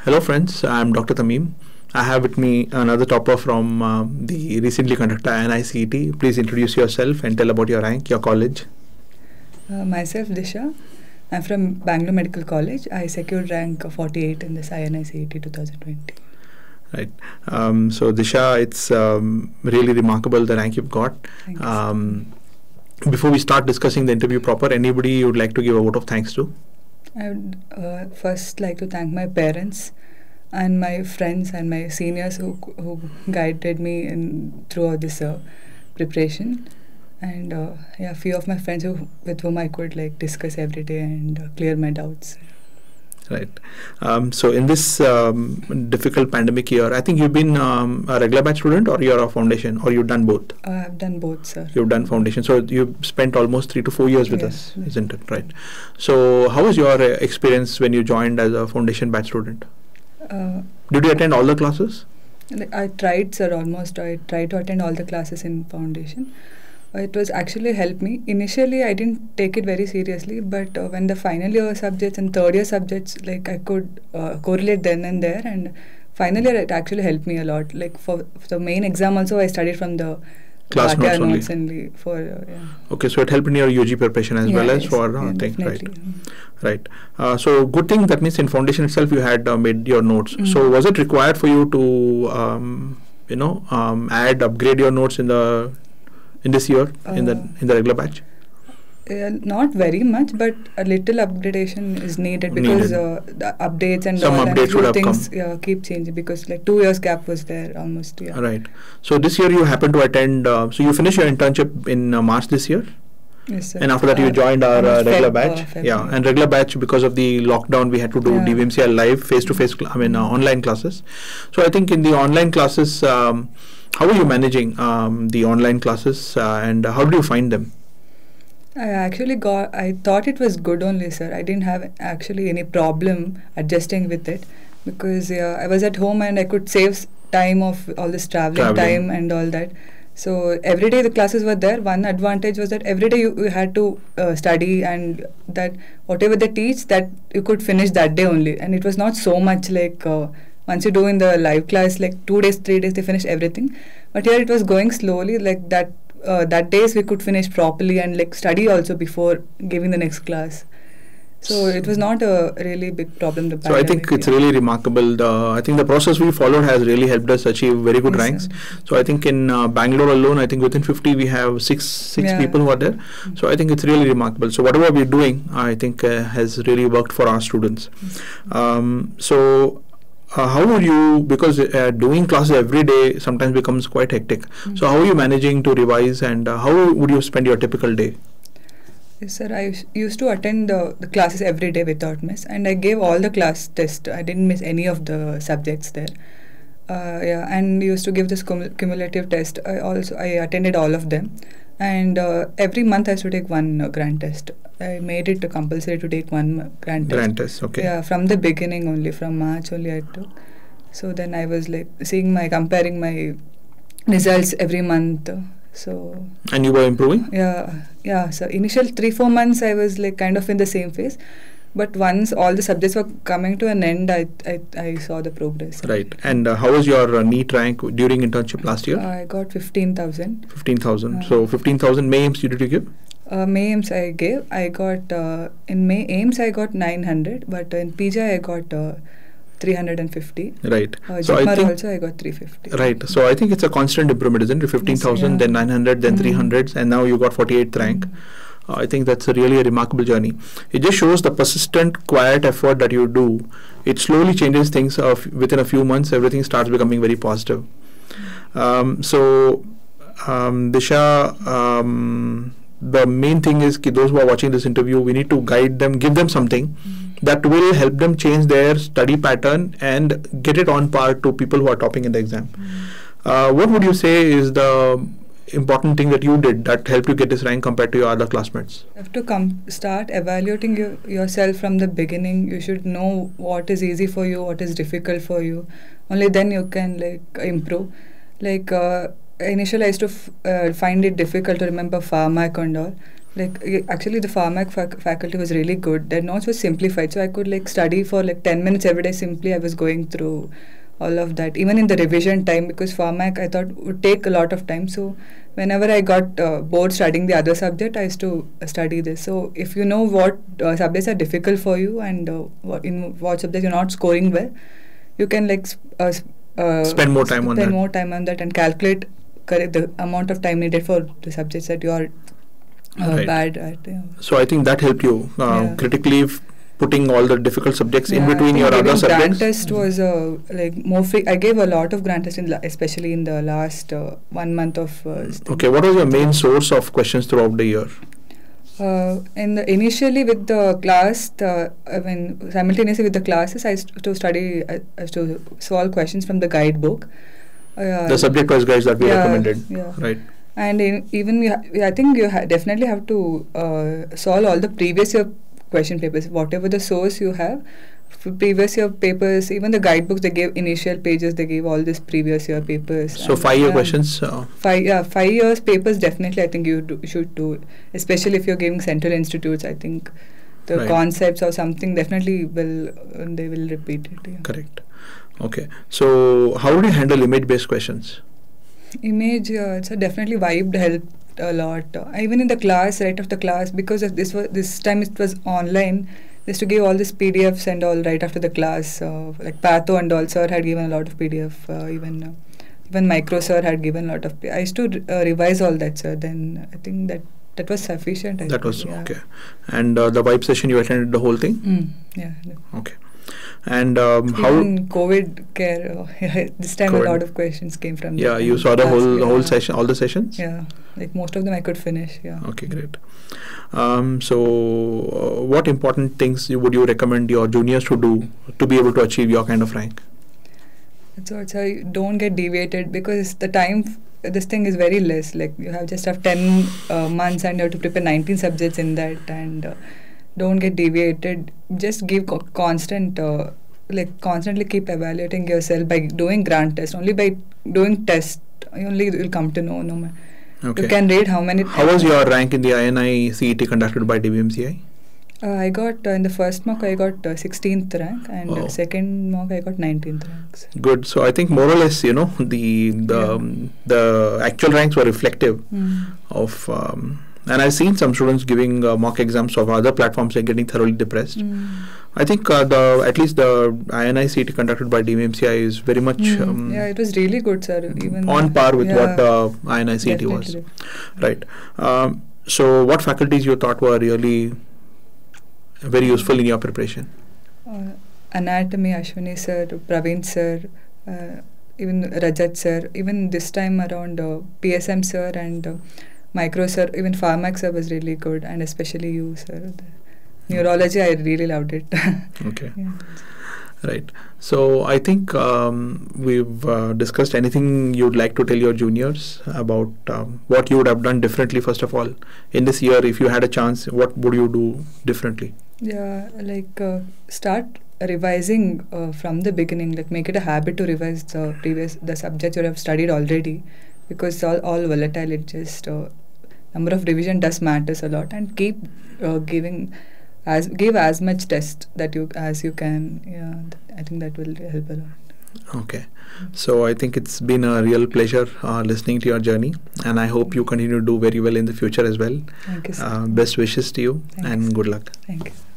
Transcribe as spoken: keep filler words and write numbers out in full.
Hello friends, I am Doctor Tamim. I have with me another topper from uh, the recently conducted I N I C E T. Please introduce yourself and tell about your rank, your college. Uh, myself Disha. I'm from Bangalore Medical College. I secured rank forty-eight in this I N I C E T twenty twenty. Right. Um, so Disha, it's um, really remarkable the rank you've got. Thank you. Um, before we start discussing the interview proper, anybody you would like to give a vote of thanks to? I would uh, first like to thank my parents and my friends and my seniors who who guided me in throughout this uh, preparation, and uh, yeah, few of my friends who with whom I could like discuss every day and uh, clear my doubts. Right. Um, so in this um, difficult pandemic year, I think you've been um, a regular batch student, or you're a foundation, or you've done both? Uh, I've done both, sir. You've done foundation. So you've spent almost three to four years with Yeah. us, isn't it? Right. So how was your uh, experience when you joined as a foundation batch student? Uh, Did you attend all the classes? like I tried, sir. Almost I tried to attend all the classes in foundation. Uh, it was actually helped me. Initially, I didn't take it very seriously, but uh, when the final year subjects and third year subjects, like I could uh, correlate then and there, and final year it actually helped me a lot. Like for, for the main exam also, I studied from the Class Bhatia notes only. notes only for uh, yeah. Okay, so it helped in your U G preparation as Yeah, well as yes, for uh, yeah, thing, right? definitely. Mm. Right. Uh, so good thing that means in foundation itself you had uh, made your notes. Mm. So was it required for you to um, you know um, add upgrade your notes in the in this year in the Uh, in the regular batch? Uh, not very much, but a little upgradation is needed because Needed. uh, the updates and Some all and updates few would have things come. yeah, keep changing because like two years gap was there almost. Yeah. Right. So this year you happen to attend. Uh, so you finished your internship in uh, March this year, Yes, sir. and after that you Uh, joined our uh, almost regular Feb, uh, batch. Feb, yeah, and regular batch because of the lockdown we had to do Yeah. D V M C L live face to face. I mean uh, online classes. So I think in the online classes, um, how are you managing um, the online classes uh, and how do you find them? I actually got. I thought it was good only, sir. I didn't have actually any problem adjusting with it because uh, I was at home and I could save s- time of all this traveling, Traveling. time and all that. So every day the classes were there. One advantage was that every day you, you had to uh, study, and that whatever they teach that you could finish that day only. And it was not so much like uh, once you do in the live class, like two days, three days they finish everything. But here it was going slowly, like that. Uh, that days we could finish properly and like study also before giving the next class. So it was not a really big problem. The So I think pandemic, it's yeah. really remarkable. The, I think the process we followed has really helped us achieve very good Yes, ranks. sir. So I think in uh, Bangalore alone, I think within fifty we have six six Yeah. people who are there. So I think it's really remarkable. So whatever we're doing, I think uh, has really worked for our students. Um, so uh, how would you, because uh, doing classes every day sometimes becomes quite hectic. Mm. So how are you managing to revise, and uh, how would you spend your typical day? Yes, sir. I us- used to attend the, the classes every day without miss, and I gave all the class tests. I didn't miss any of the subjects there. Uh, yeah, and used to give this cum- cumulative test. I also I attended all of them, and uh, every month I used to take one uh, grand test. I made it compulsory to take one uh, grand test. Grand test, okay. Yeah, from the beginning only, from March only I took. So then I was like seeing my comparing my results every month. So And you were improving? yeah, yeah. So initial three four months I was like kind of in the same phase, but once all the subjects were coming to an end, I I, I saw the progress. Right. And uh, how was your uh, NEET rank during internship last year? I got fifteen thousand. fifteen thousand. Uh, So fifteen thousand May aims you did you give? Uh, May aims I gave. I got uh, in May aims I got nine hundred, but in P J I got uh, three hundred fifty. Right. Uh, So I Jitmar think also I got three fifty. right. So I think it's a constant improvement, isn't it? fifteen thousand, yeah. then nine hundred, then Mm. three hundred, and now you got forty-eighth rank. Mm. Uh, I think that's a really a remarkable journey. It just shows the persistent, quiet effort that you do. It slowly changes things. Of within a few months, everything starts becoming very positive. Um, so, um, Disha, um, the main thing is that those who are watching this interview, we need to guide them, give them something Mm. that will help them change their study pattern and get it on par to people who are topping in the exam. Mm. Uh, what would you say is the important thing that you did that helped you get this rank compared to your other classmates? You have to come start evaluating you, yourself from the beginning. You should know what is easy for you, what is difficult for you. Only then you can like improve. Like uh, initially, I used to f- uh, find it difficult to remember pharmac and all. Like y- actually the pharmac fac- faculty was really good. Their notes were simplified, so I could like study for like ten minutes every day. Simply I was going through all of that, even in the revision time, because pharmac I thought would take a lot of time. So whenever I got uh, bored studying the other subject, I used to uh, study this. So if you know what uh, subjects are difficult for you and uh, what- in what subjects you're not scoring well, you can like sp- uh, s- uh, Spend more time on spend that. more time on that and calculate correct the amount of time needed for the subjects that you are uh, Right. bad at. Yeah. So I think that helped you uh, Yeah. critically f- putting all the difficult subjects in Yeah, I between think your other giving grant subjects. test was uh, like more free. I gave a lot of grant tests, in la- especially in the last uh, one month of. Uh, this thing. Okay, what was your main source of questions throughout the year? Uh, in the, initially with the class, the, I mean simultaneously with the classes, I used to study, I I used to solve questions from the guidebook. Uh, The subject-wise guides that we yeah, recommended, yeah. right? And in, even you ha- I think you ha- definitely have to uh, solve all the previous year question papers, whatever the source you have. f- Previous year papers, even the guidebooks, they gave initial pages. They gave all these previous year papers. So and, five-year yeah, questions. Uh, Five, yeah, five years papers definitely. I think you do, should do, especially if you're giving central institutes. I think the Right. concepts or something definitely will uh, they will repeat it. Yeah. correct. Okay. So how would you handle image-based questions? Image, uh, it's a definitely vibed helped a lot. Uh, even in the class, right after class, because of this was this time it was online. They used to give all these P D Fs and all right after the class. Uh, like Patho and all sir had given a lot of P D F. Uh, even uh, even Micro sir had given a lot of. P- I used to uh, revise all that, sir. Then I think that that was sufficient. I That think, was yeah. okay. And uh, the vibe session, you attended the whole thing? Mm, yeah. no. Okay. And um, how? Even COVID care. Uh, yeah, this time COVID. a lot of questions came from. Yeah, the you saw the class, whole the whole yeah. session, all the sessions. Yeah, like most of them I could finish. Yeah. Okay, great. Um, so, uh, what important things you, would you recommend your juniors to do to be able to achieve your kind of rank? So it's a, don't get deviated because the time f- this thing is very less. Like you have just have ten uh, months and you have to prepare nineteen subjects in that, and uh, don't get deviated. Just give co- constant, uh, like constantly keep evaluating yourself by doing grant test. Only by doing test, only you'll come to know. No man. Okay. You can read how many. How was your rank in the I N I C E T conducted by D B M C I? Uh, I got uh, in the first mock I got uh, sixteenth rank, and Wow. uh, second mock I got nineteenth ranks. Good. So I think more or less, you know, the the Yeah. um, the actual ranks were reflective Mm. of. Um, and I've seen some students giving uh, mock exams of other platforms and getting thoroughly depressed. Mm. I think uh, the at least the I N I C E T conducted by D B M C I is very much Mm. um, yeah, it was really good, sir. Even on par with yeah, what uh, I N I C E T was. definitely. Right. Um, so what faculties you thought were really very useful in your preparation? Uh, anatomy, Ashwini sir, Praveen sir, uh, even Rajat sir. Even this time around, uh, P S M sir and uh, Micro sir, even Pharmac sir was really good, and especially you, sir. The neurology, I really loved it. Okay. Yeah. Right. So I think um, we've uh, discussed anything you'd like to tell your juniors about um, what you would have done differently, first of all, in this year. If you had a chance, what would you do differently? Yeah, like uh, start revising uh, from the beginning. Like make it a habit to revise the previous the subjects you have studied already, because it's all all volatile. It just uh, number of revision does matters a lot, and keep uh, giving as give as much test that you as you can. Yeah, th- I think that will help a lot. Okay. So I think it's been a real pleasure uh, listening to your journey, and I hope you continue to do very well in the future as well. Thank you, sir. Uh, best wishes to you, Thanks. and good luck. Thank you.